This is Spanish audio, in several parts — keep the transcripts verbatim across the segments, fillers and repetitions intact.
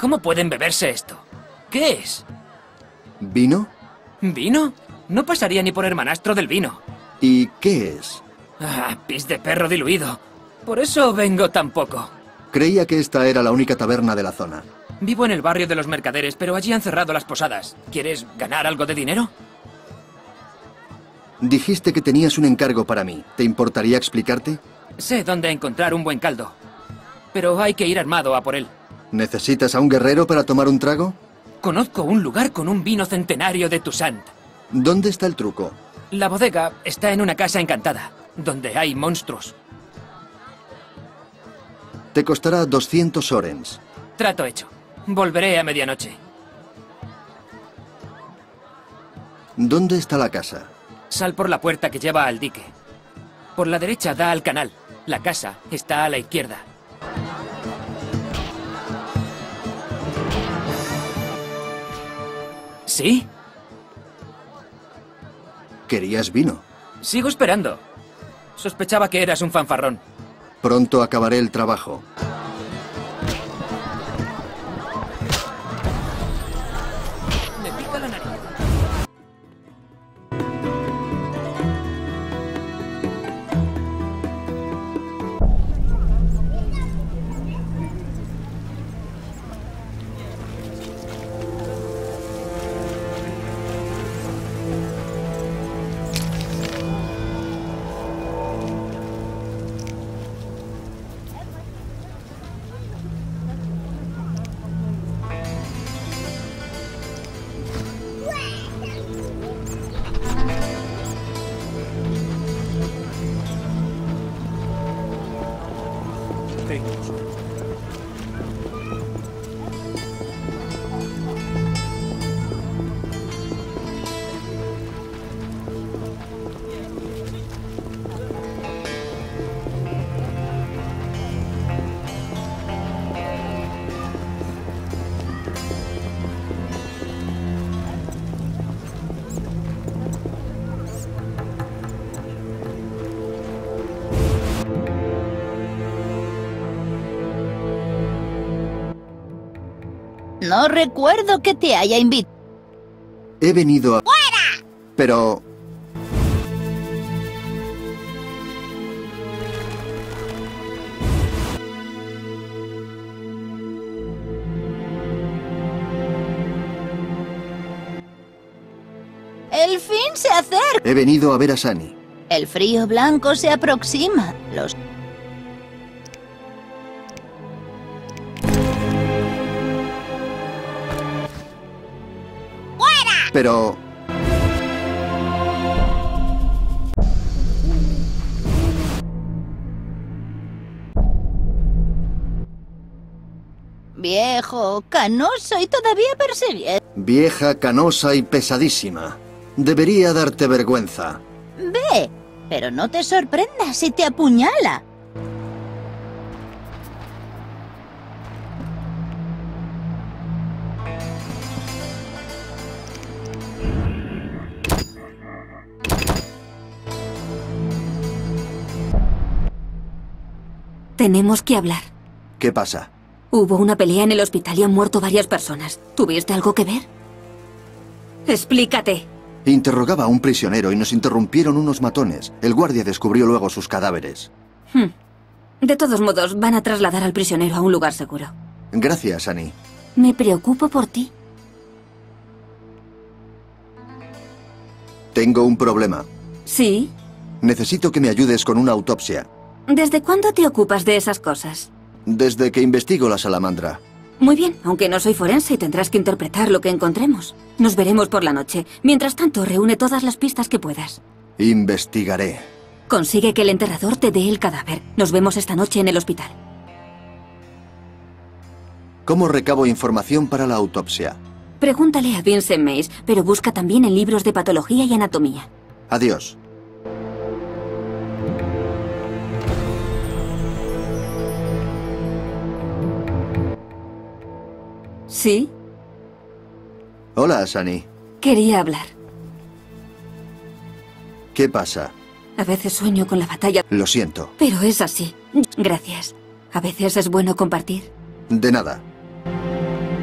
¿Cómo pueden beberse esto? ¿Qué es? ¿Vino? ¿Vino? No pasaría ni por hermanastro del vino. ¿Y qué es? Ah, pis de perro diluido. Por eso vengo tan poco. Creía que esta era la única taberna de la zona. Vivo en el barrio de los mercaderes, pero allí han cerrado las posadas. ¿Quieres ganar algo de dinero? Dijiste que tenías un encargo para mí. ¿Te importaría explicarte? Sé dónde encontrar un buen caldo. Pero hay que ir armado a por él. ¿Necesitas a un guerrero para tomar un trago? Conozco un lugar con un vino centenario de Toussaint. ¿Dónde está el truco? La bodega está en una casa encantada, donde hay monstruos. Te costará doscientos orens. Trato hecho. Volveré a medianoche. ¿Dónde está la casa? Sal por la puerta que lleva al dique. Por la derecha da al canal. La casa está a la izquierda. ¿Sí? ¿Querías vino? Sigo esperando. Sospechaba que eras un fanfarrón. Pronto acabaré el trabajo. Me pica la nariz. No recuerdo que te haya invitado. He venido a... ¡Fuera! Pero... El fin se acerca. He venido a ver a Sunny. El frío blanco se aproxima. Los... Pero... Viejo, canoso y todavía persigue. Vieja, canosa y pesadísima. Debería darte vergüenza. Ve, pero no te sorprendas si te apuñala. Tenemos que hablar. ¿Qué pasa? Hubo una pelea en el hospital y han muerto varias personas. ¿Tuviste algo que ver? Explícate. Interrogaba a un prisionero y nos interrumpieron unos matones. El guardia descubrió luego sus cadáveres. Hmm. De todos modos, van a trasladar al prisionero a un lugar seguro. Gracias, Annie. Me preocupo por ti. Tengo un problema. ¿Sí? Necesito que me ayudes con una autopsia. ¿Desde cuándo te ocupas de esas cosas? Desde que investigo la salamandra. Muy bien, aunque no soy forense y tendrás que interpretar lo que encontremos. Nos veremos por la noche. Mientras tanto, reúne todas las pistas que puedas. Investigaré. Consigue que el enterrador te dé el cadáver. Nos vemos esta noche en el hospital. ¿Cómo recabo información para la autopsia? Pregúntale a Vincent Mace, pero busca también en libros de patología y anatomía. Adiós. ¿Sí? Hola, Sunny. Quería hablar. ¿Qué pasa? A veces sueño con la batalla. Lo siento. Pero es así. Gracias. A veces es bueno compartir. De nada.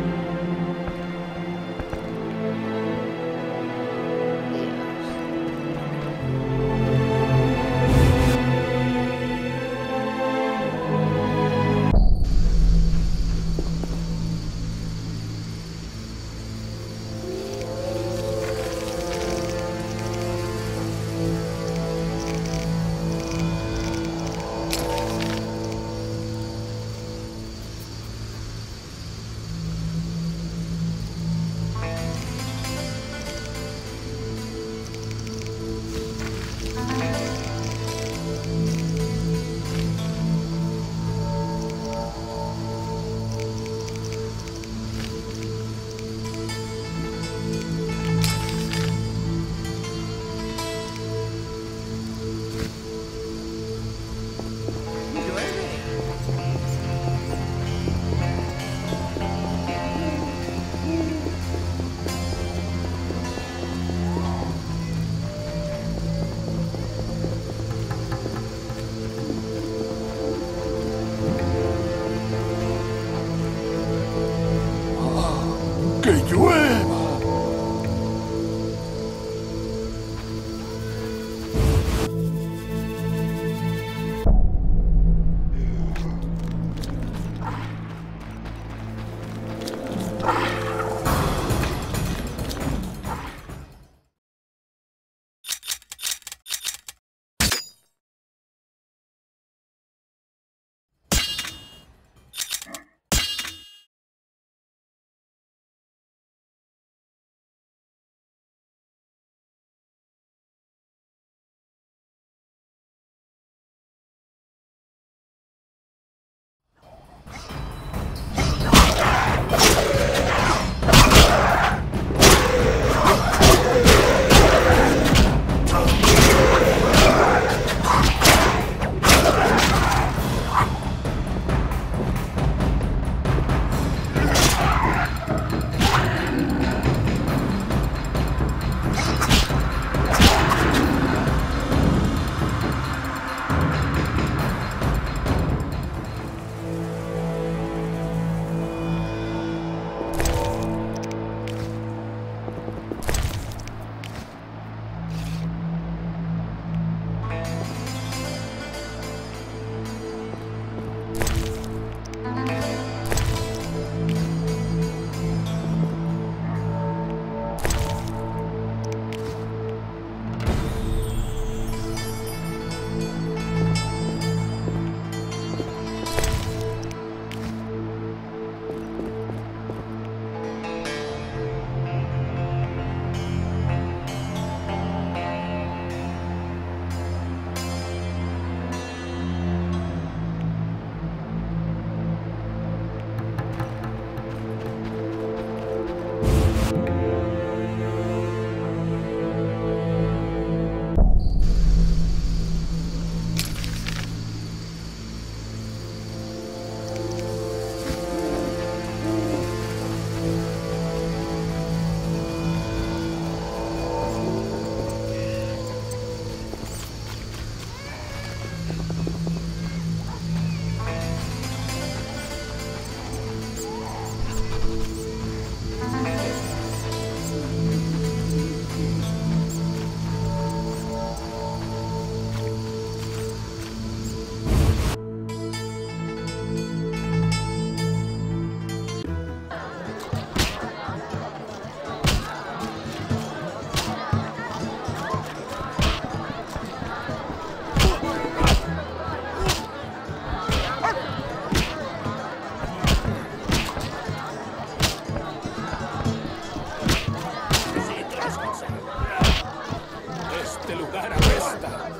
Este lugar apesta.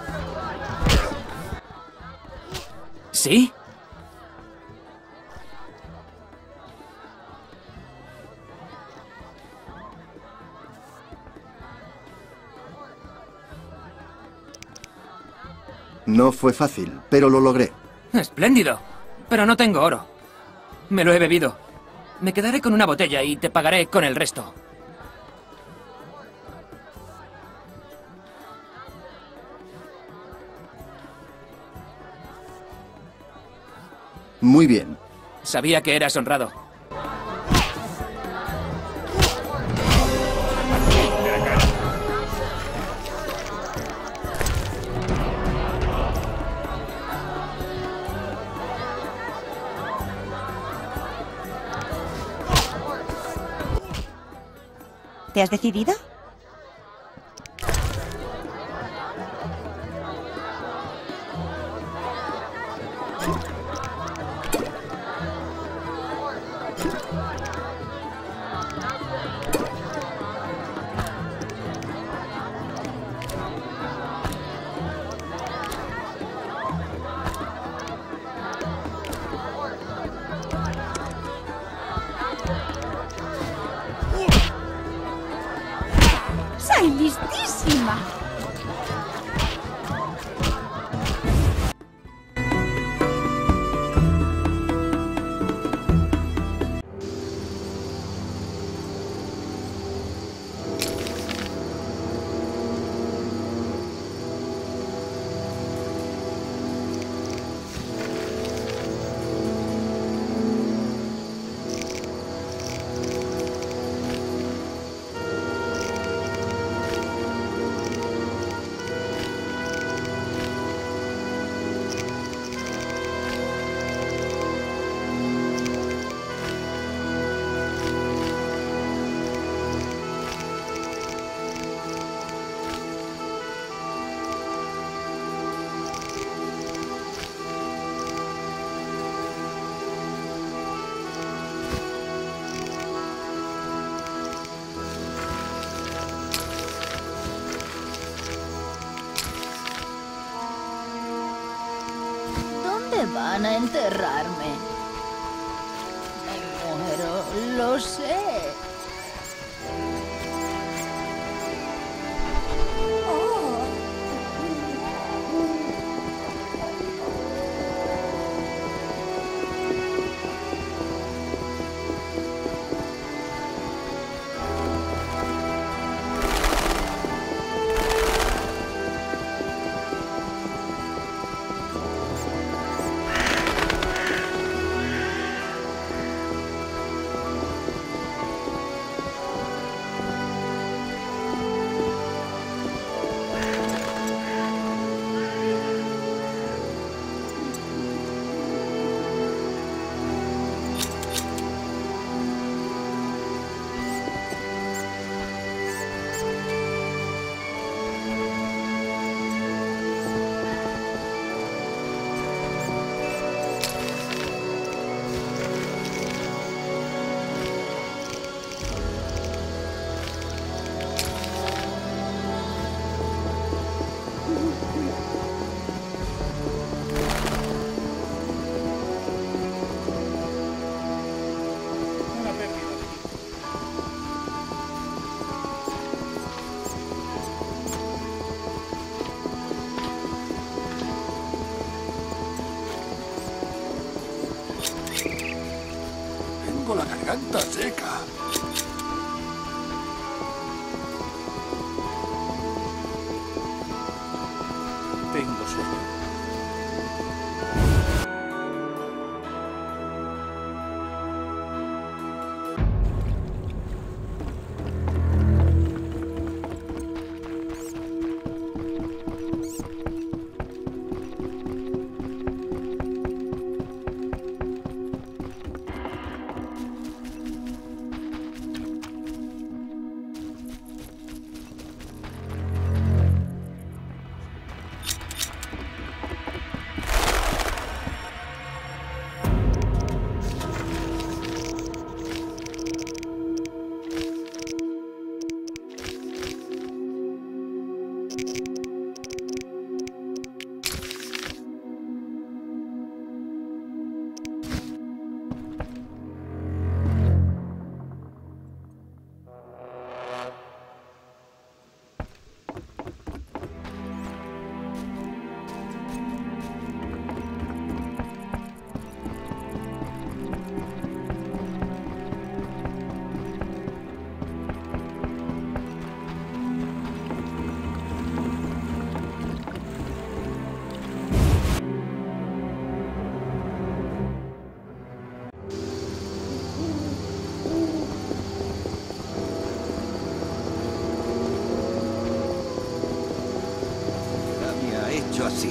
¿Sí? No fue fácil, pero lo logré. Espléndido. Pero no tengo oro. Me lo he bebido. Me quedaré con una botella y te pagaré con el resto. Muy bien. Sabía que eras honrado. ¿Te has decidido? ¡Soy listísima! ¿Dónde van a enterrarme? Me muero, lo sé. Tengo la garganta seca. Tengo sueño. hecho así.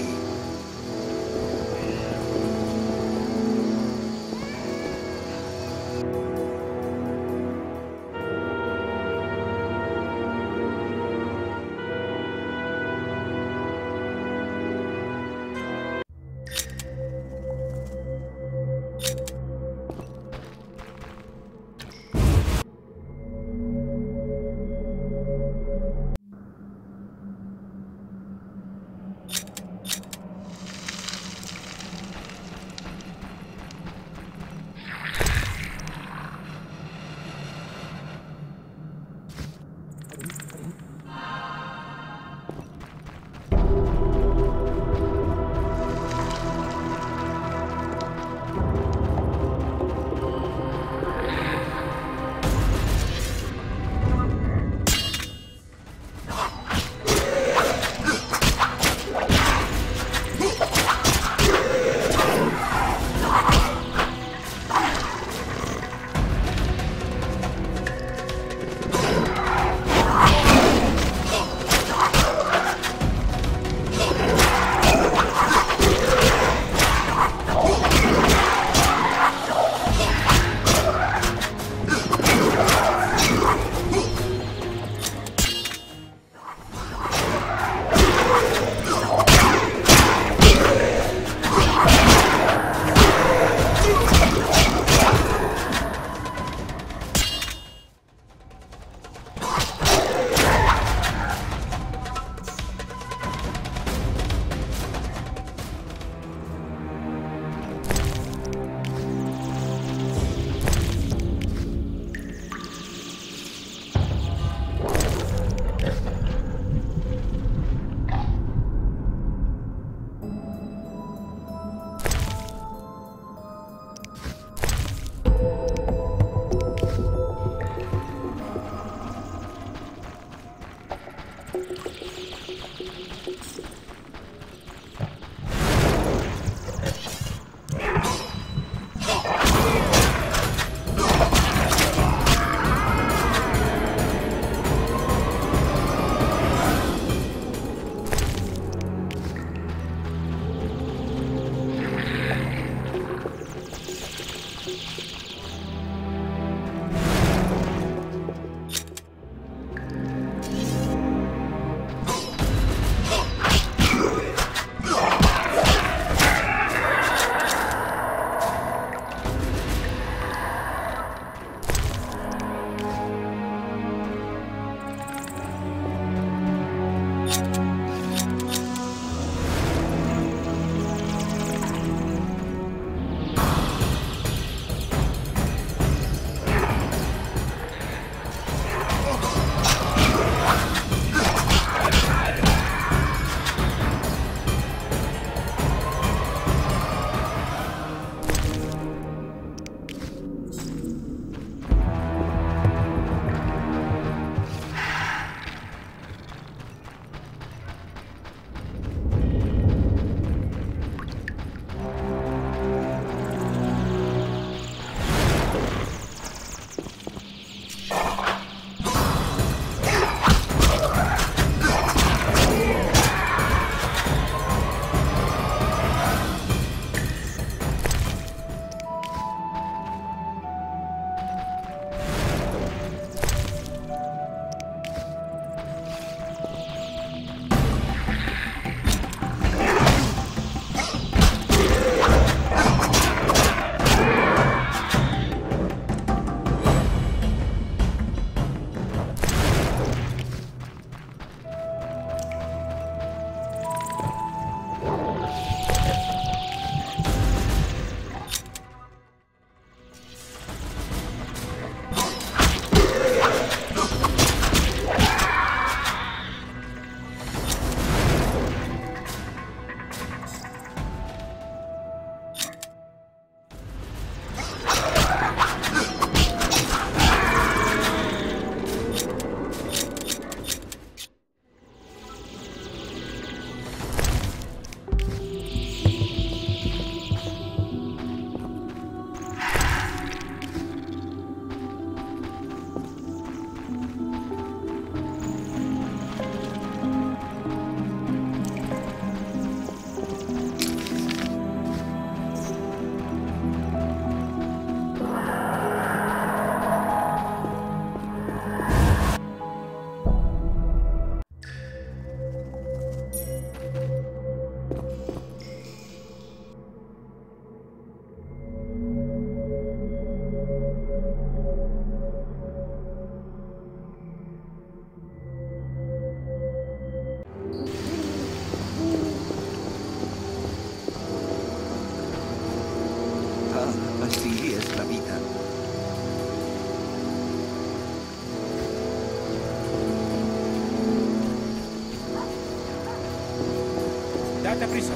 Date prisa.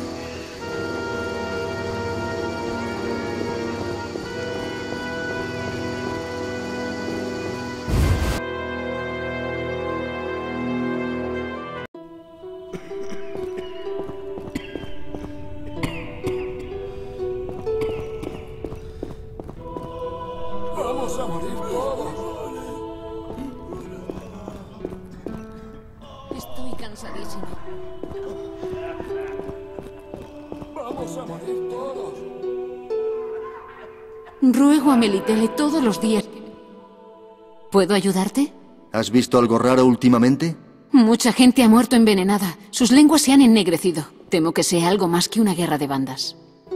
Vamos a morir todos. Estoy cansadísima. Vamos a morir todos. Ruego a Melitele todos los días. ¿Puedo ayudarte? ¿Has visto algo raro últimamente? Mucha gente ha muerto envenenada. Sus lenguas se han ennegrecido. Temo que sea algo más que una guerra de bandas.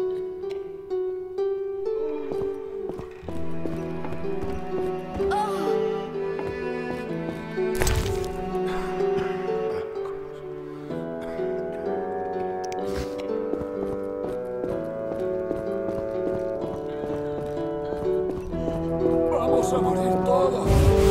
Vamos a morir todos.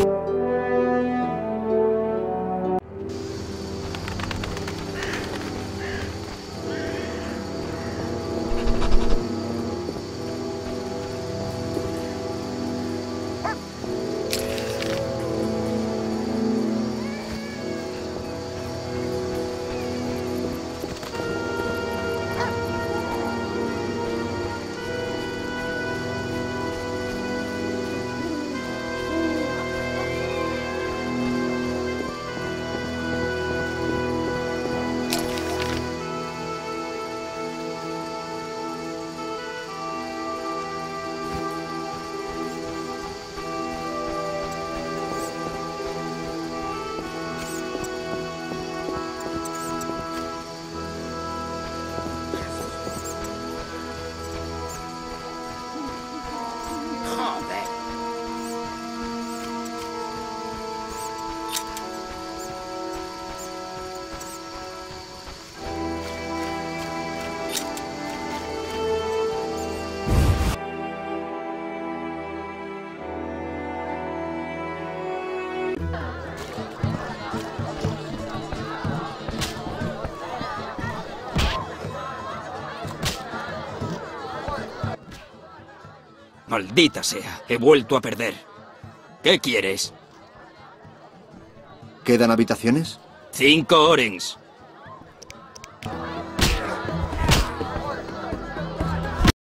Maldita sea, he vuelto a perder. ¿Qué quieres? ¿Quedan habitaciones? Cinco orens.